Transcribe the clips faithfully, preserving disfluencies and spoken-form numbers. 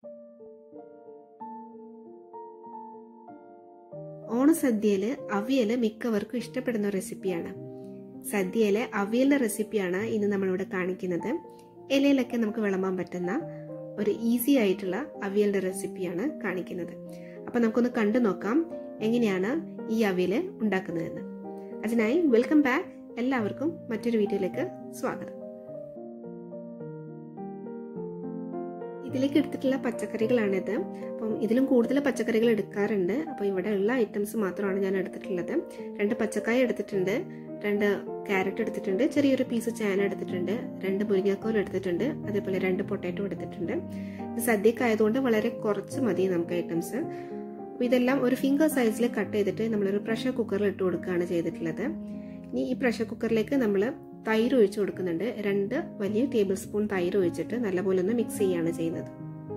ഓണ സദ്യയില് അവിയല് മിക്കവർക്കും ഇഷ്ടപ്പെടുന്ന റെസിപ്പിയാണ്. സദ്യയിലെ അവിയലിന്റെ റെസിപ്പിയാണ് ഇന്ന് നമ്മളിവിടെ കാണിക്കുന്നത്. ഇലയിലൊക്കെ നമുക്ക് വിളമ്പാൻ പറ്റുന്ന ഒരു ഈസി ആയിട്ടുള്ള അവിയലിന്റെ റെസിപ്പിയാണ് കാണിക്കുന്നത്. അപ്പൊ നമുക്കൊന്ന് കണ്ടു നോക്കാം എങ്ങനെയാണ് ഈ അവിയല് ഉണ്ടാക്കുന്നതെന്ന്. അതിനായി വെൽക്കം ബാക്ക്, എല്ലാവർക്കും മറ്റൊരു വീഡിയോയിലേക്ക് സ്വാഗതം. ഇതിലേക്ക് എടുത്തിട്ടുള്ള പച്ചക്കറികളാണിത്. അപ്പം ഇതിലും കൂടുതൽ പച്ചക്കറികൾ എടുക്കാറുണ്ട്. അപ്പോൾ ഇവിടെ ഉള്ള ഐറ്റംസ് മാത്രമാണ് ഞാൻ എടുത്തിട്ടുള്ളത്. രണ്ട് പച്ചക്കായ എടുത്തിട്ടുണ്ട്, രണ്ട് ക്യാരറ്റ് എടുത്തിട്ടുണ്ട്, ചെറിയൊരു പീസ് ചേന എടുത്തിട്ടുണ്ട്, രണ്ട് മുരിങ്ങാക്കോൽ എടുത്തിട്ടുണ്ട്, അതേപോലെ രണ്ട് പൊട്ടാറ്റോ എടുത്തിട്ടുണ്ട്. ഇത് സദ്യക്കായതുകൊണ്ട് വളരെ കുറച്ച് മതി നമുക്ക് ഐറ്റംസ്. അപ്പോൾ ഇതെല്ലാം ഒരു ഫിംഗർ സൈസിൽ കട്ട് ചെയ്തിട്ട് നമ്മളൊരു പ്രഷർ കുക്കറിൽ ഇട്ട് കൊടുക്കുകയാണ് ചെയ്തിട്ടുള്ളത്. ഇനി ഈ പ്രഷർ കുക്കറിലേക്ക് നമ്മൾ തൈര് ഒഴിച്ചു കൊടുക്കുന്നുണ്ട്. രണ്ട് വലിയ ടേബിൾ സ്പൂൺ തൈര് ഒഴിച്ചിട്ട് നല്ലപോലെ ഒന്ന് മിക്സ് ചെയ്യുകയാണ് ചെയ്യുന്നത്.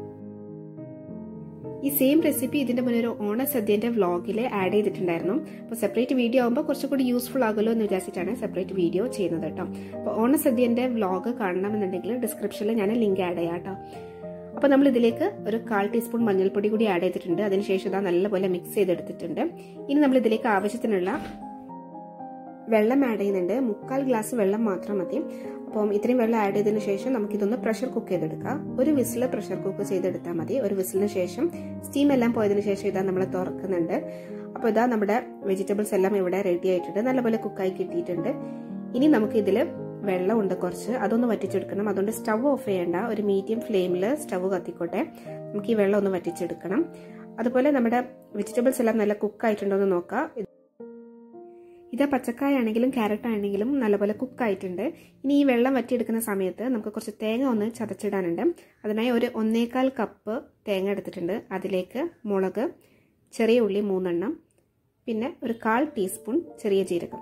ഈ സെയിം റെസിപ്പി ഇതിന്റെ മുന്നേ ഒരു ഓണ സദ്യന്റെ വ്ളോഗിൽ ആഡ് ചെയ്തിട്ടുണ്ടായിരുന്നു. അപ്പോൾ സെപ്പറേറ്റ് വീഡിയോ ആകുമ്പോൾ കുറച്ചുകൂടി യൂസ്ഫുൾ ആകുമല്ലോ എന്ന് വിചാരിച്ചിട്ടാണ് സെപ്പറേറ്റ് വീഡിയോ ചെയ്യുന്നത് കേട്ടോ. അപ്പോൾ ഓണ സദ്യന്റെ വ്ളോഗ് കാണണമെന്നുണ്ടെങ്കിൽ ഡിസ്ക്രിപ്ഷനിൽ ഞാൻ ലിങ്ക് ആഡ് ചെയ്യാം കേട്ടോ. അപ്പോൾ നമ്മൾ ഇതിലേക്ക് ഒരു കാൽ ടീസ്പൂൺ മഞ്ഞൾപ്പൊടി കൂടി ആഡ് ചെയ്തിട്ടുണ്ട്. അതിനുശേഷം ഇതാ നല്ലപോലെ മിക്സ് ചെയ്തെടുത്തിട്ടുണ്ട്. ഇനി നമ്മൾ ഇതിലേക്ക് ആവശ്യത്തിനുള്ള വെള്ളം ആഡ് ചെയ്യുന്നുണ്ട്. മുക്കാൽ ഗ്ലാസ് വെള്ളം മാത്രം മതി. അപ്പം ഇത്രയും വെള്ളം ആഡ് ചെയ്തതിനു ശേഷം നമുക്കിതൊന്ന് പ്രഷർ കുക്ക് ചെയ്തെടുക്കാം. ഒരു വിസിൽ പ്രഷർ കുക്ക് ചെയ്തെടുത്താൽ മതി. ഒരു വിസിലിന് ശേഷം സ്റ്റീം എല്ലാം പോയതിനു ശേഷം ഇതാ നമ്മൾ തുറക്കുന്നുണ്ട്. അപ്പോൾ ഇതാ നമ്മുടെ വെജിറ്റബിൾസ് എല്ലാം ഇവിടെ റെഡി ആയിട്ടുണ്ട്, നല്ലപോലെ കുക്കായി കിട്ടിയിട്ടുണ്ട്. ഇനി നമുക്ക് ഇതിൽ വെള്ളമുണ്ട് കുറച്ച്, അതൊന്ന് വറ്റിച്ചെടുക്കണം. അതുകൊണ്ട് സ്റ്റവ് ഓഫ് ചെയ്യേണ്ട, ഒരു മീഡിയം ഫ്ലെയിമിൽ സ്റ്റവ് കത്തിക്കോട്ടെ. നമുക്ക് ഈ വെള്ളം ഒന്ന് വറ്റിച്ചെടുക്കണം. അതുപോലെ നമ്മുടെ വെജിറ്റബിൾസ് എല്ലാം നല്ല കുക്കായിട്ടുണ്ടോ എന്ന് നോക്കാം. ഇത് പച്ചക്കായ ആണെങ്കിലും ക്യാരറ്റ് ആണെങ്കിലും നല്ലപോലെ കുക്കായിട്ടുണ്ട്. ഇനി ഈ വെള്ളം വറ്റിയെടുക്കുന്ന സമയത്ത് നമുക്ക് കുറച്ച് തേങ്ങ ഒന്ന് ചതച്ചിടാനുണ്ട്. അതിനായി ഒരു ഒന്നേകാൽ കപ്പ് തേങ്ങ എടുത്തിട്ടുണ്ട്. അതിലേക്ക് മുളക്, ചെറിയ ഉള്ളി മൂന്നെണ്ണം, പിന്നെ ഒരു കാൽ ടീസ്പൂൺ ചെറിയ ജീരകം.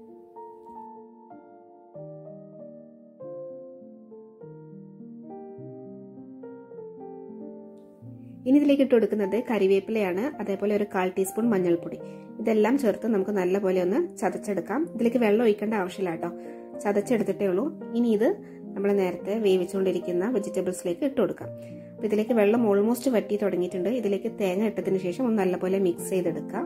ഇനി ഇതിലേക്ക് ഇട്ട് കൊടുക്കുന്നത് കരിവേപ്പിലയാണ്, അതേപോലെ ഒരു കാൽ ടീസ്പൂൺ മഞ്ഞൾപ്പൊടി. ഇതെല്ലാം ചേർത്ത് നമുക്ക് നല്ലപോലെ ഒന്ന് ചതച്ചെടുക്കാം. ഇതിലേക്ക് വെള്ളം ഒഴിക്കേണ്ട ആവശ്യമില്ല കേട്ടോ, ചതച്ചെടുത്തിട്ടേ ഉള്ളൂ. ഇനി ഇത് നമ്മൾ നേരത്തെ വേവിച്ചുകൊണ്ടിരിക്കുന്ന വെജിറ്റബിൾസിലേക്ക് ഇട്ട് കൊടുക്കാം. അപ്പൊ ഇതിലേക്ക് വെള്ളം ഓൾമോസ്റ്റ് വറ്റി തുടങ്ങിയിട്ടുണ്ട്. ഇതിലേക്ക് തേങ്ങ ഇട്ടതിന് ശേഷം ഒന്ന് നല്ലപോലെ മിക്സ് ചെയ്തെടുക്കാം.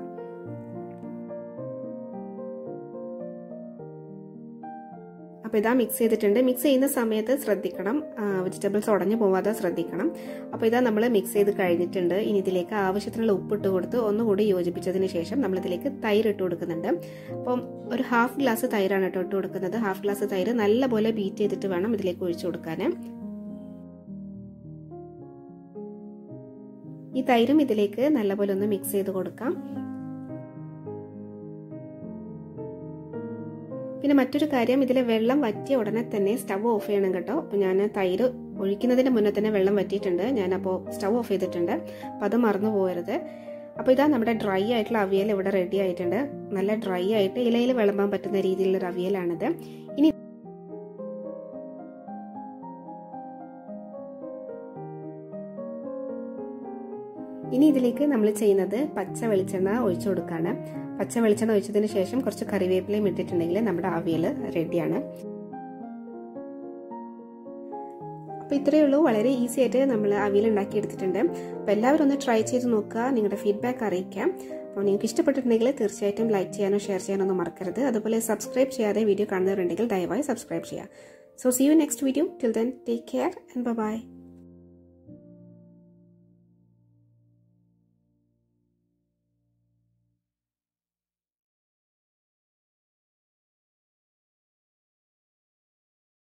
അപ്പോൾ ഇതാ മിക്സ് ചെയ്തിട്ടുണ്ട്. മിക്സ് ചെയ്യുന്ന സമയത്ത് ശ്രദ്ധിക്കണം, വെജിറ്റബിൾസ് ഉടഞ്ഞു പോവാതെ ശ്രദ്ധിക്കണം. അപ്പോൾ ഇതാ നമ്മൾ മിക്സ് ചെയ്ത് കഴിഞ്ഞിട്ടുണ്ട്. ഇനി ഇതിലേക്ക് ആവശ്യത്തിനുള്ള ഉപ്പിട്ട് കൊടുത്ത് ഒന്നുകൂടി യോജിപ്പിച്ചതിന് ശേഷം നമ്മൾ ഇതിലേക്ക് തൈര് ഇട്ട് കൊടുക്കുന്നുണ്ട്. അപ്പം ഒരു ഹാഫ് ഗ്ലാസ് തൈരാണ് കേട്ടോ ഇട്ട് കൊടുക്കുന്നത്. ഹാഫ് ഗ്ലാസ് തൈര് നല്ലപോലെ ബീറ്റ് ചെയ്തിട്ട് വേണം ഇതിലേക്ക് ഒഴിച്ചു കൊടുക്കാൻ. ഈ തൈരും ഇതിലേക്ക് നല്ലപോലെ ഒന്ന് മിക്സ് ചെയ്ത് കൊടുക്കാം. പിന്നെ മറ്റൊരു കാര്യം, ഇതിലെ വെള്ളം വറ്റിയ ഉടനെ തന്നെ സ്റ്റവ് ഓഫ് ചെയ്യണം കേട്ടോ. അപ്പോൾ ഞാൻ തൈര് ഒഴിക്കുന്നതിന് മുന്നേ തന്നെ വെള്ളം വറ്റിയിട്ടുണ്ട്. ഞാനപ്പോൾ സ്റ്റവ് ഓഫ് ചെയ്തിട്ടുണ്ട്, അപ്പോൾ അത് മറന്നു പോകരുത്. അപ്പോൾ ഇതാ നമ്മുടെ ഡ്രൈ ആയിട്ടുള്ള അവിയൽ ഇവിടെ റെഡി ആയിട്ടുണ്ട്. നല്ല ഡ്രൈ ആയിട്ട് ഇലയിൽ വിളമ്പാൻ പറ്റുന്ന രീതിയിലുള്ള അവിയലാണിത്. ഇനി ഇനി ഇതിലേക്ക് നമ്മൾ ചെയ്യുന്നത് പച്ച വെളിച്ചെണ്ണ ഒഴിച്ചു കൊടുക്കുകയാണ്. പച്ച വെളിച്ചെണ്ണ ഒഴിച്ചതിന് ശേഷം കുറച്ച് കറിവേപ്പിലയും ഇട്ടിട്ടുണ്ടെങ്കിൽ നമ്മുടെ അവിയൽ റെഡിയാണ്. അപ്പോൾ ഇത്രയേ ഉള്ളൂ, വളരെ ഈസി ആയിട്ട് നമ്മൾ അവിയൽ ഉണ്ടാക്കി എടുത്തിട്ടുണ്ട്. അപ്പോൾ എല്ലാവരും ഒന്ന് ട്രൈ ചെയ്ത് നോക്കുക, നിങ്ങളുടെ ഫീഡ്ബാക്ക് അറിയിക്കാം. അപ്പോൾ നിങ്ങൾക്ക് ഇഷ്ടപ്പെട്ടിട്ടുണ്ടെങ്കിൽ തീർച്ചയായിട്ടും ലൈക്ക് ചെയ്യാനോ ഷെയർ ചെയ്യാനോ ഒന്നും മറക്കരുത്. അതുപോലെ സബ്സ്ക്രൈബ് ചെയ്യാതെ വീഡിയോ കാണുന്നവരുണ്ടെങ്കിൽ ദയവായി സബ്സ്ക്രൈബ് ചെയ്യുക. So see you next video. Till then take care and bye by.